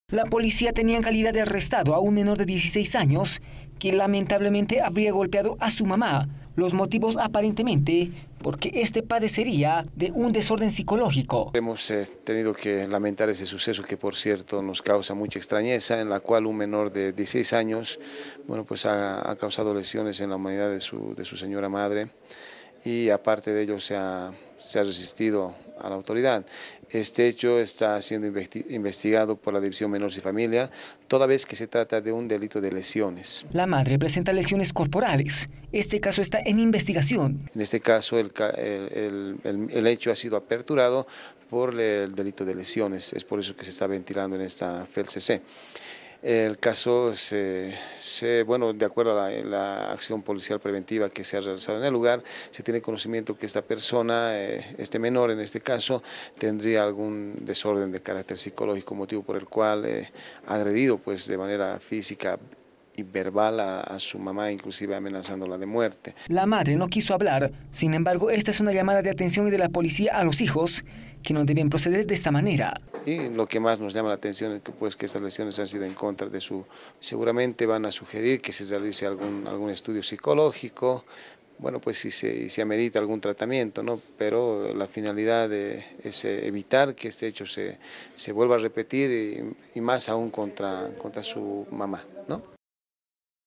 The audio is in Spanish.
La policía tenía en calidad de arrestado a un menor de 16 años que lamentablemente habría golpeado a su mamá. Los motivos aparentemente porque este padecería de un desorden psicológico. Hemos tenido que lamentar ese suceso que, por cierto, nos causa mucha extrañeza, en la cual un menor de 16 años, bueno, pues ha causado lesiones en la humanidad de su señora madre, y aparte de ello se ha resistido a la autoridad. Este hecho está siendo investigado por la División Menores y Familia, toda vez que se trata de un delito de lesiones. La madre presenta lesiones corporales. Este caso está en investigación. En este caso el hecho ha sido aperturado por el delito de lesiones, es por eso que se está ventilando en esta FELCC. El caso, bueno, de acuerdo a la acción policial preventiva que se ha realizado en el lugar, se tiene conocimiento que esta persona, este menor en este caso, tendría algún desorden de carácter psicológico, motivo por el cual ha agredido pues de manera física y verbal a su mamá, inclusive amenazándola de muerte. La madre no quiso hablar, sin embargo, esta es una llamada de atención de la policía a los hijos, que no deben proceder de esta manera. Y lo que más nos llama la atención es que, pues, que estas lesiones han sido en contra de seguramente van a sugerir que se realice algún estudio psicológico, bueno, pues si se amerita algún tratamiento, ¿no? Pero la finalidad es evitar que este hecho se vuelva a repetir y más aún contra su mamá, ¿no?